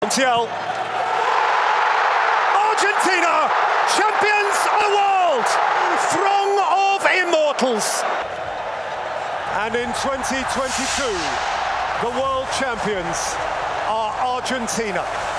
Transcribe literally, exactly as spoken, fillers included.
Argentina, champions of the world, throng of immortals. And in twenty twenty-two, the world champions are Argentina.